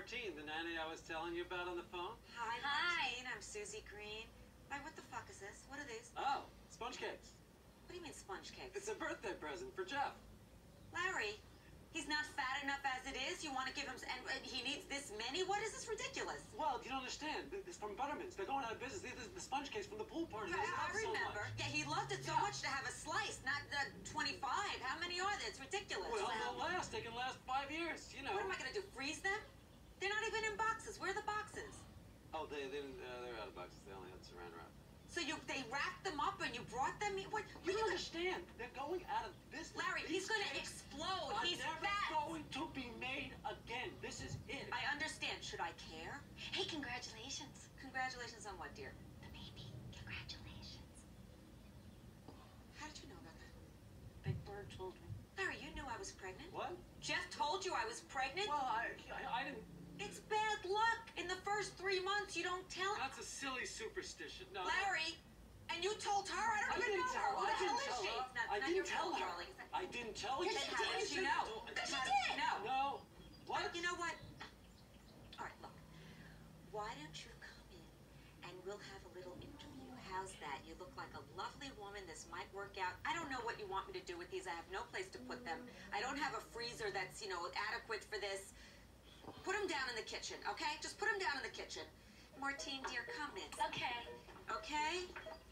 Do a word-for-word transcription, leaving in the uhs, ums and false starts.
Martine, the nanny I was telling you about on the phone. Hi, Martine. I'm Susie Green. Why, what the fuck is this? What are these? Oh, sponge cakes. What do you mean sponge cakes? It's a birthday present for Jeff. Larry, he's not fat enough as it is. You want to give him, and, and he needs this many? What is this ridiculous? Well, you don't understand. It's from Buttermint's. They're going out of business. This is the sponge cakes from the pool party. Yeah, They I love so remember. much. Yeah, he loved it so Yeah. much to have a slice, not the twenty-five. How many are there? It's ridiculous. Well, they'll last. They can last five years, you know. What am I going to do, freeze them? They're not even in boxes. Where are the boxes? Oh, they, they didn't, uh, they're out of boxes. They only had saran wrap. So you they wrapped them up and you brought them? What? You what don't understand. They're going out of business. Larry, These he's going to cakes explode. are He's never fat. going to be made again. This is it. I understand. Should I care? Hey, congratulations. Congratulations on what, dear? The baby. Congratulations. How did you know about that? Big Bird told me. Larry, you knew I was pregnant. What? Jeff told you I was pregnant. Well, I, I, I didn't. It's bad luck. In the first three months, you don't tell. That's a silly superstition. No. Larry, and you told her. I don't I even didn't know tell her. Who her. I the hell didn't is tell she? her. It's not, I not didn't your tell fault, her. darling. It's not- I didn't tell you. Then how did she know? Because she How did. No. No. What? You know what? All right, look. Why don't you come in and we'll have a little interview? How's that? You look like a lovely woman. This might work out. I don't know what you want me to do with these. I have no place to put them. I don't have a freezer that's, you know, adequate for this. Put them down in the kitchen, okay? Just put them down in the kitchen. Martine, dear, come in. Okay. Okay?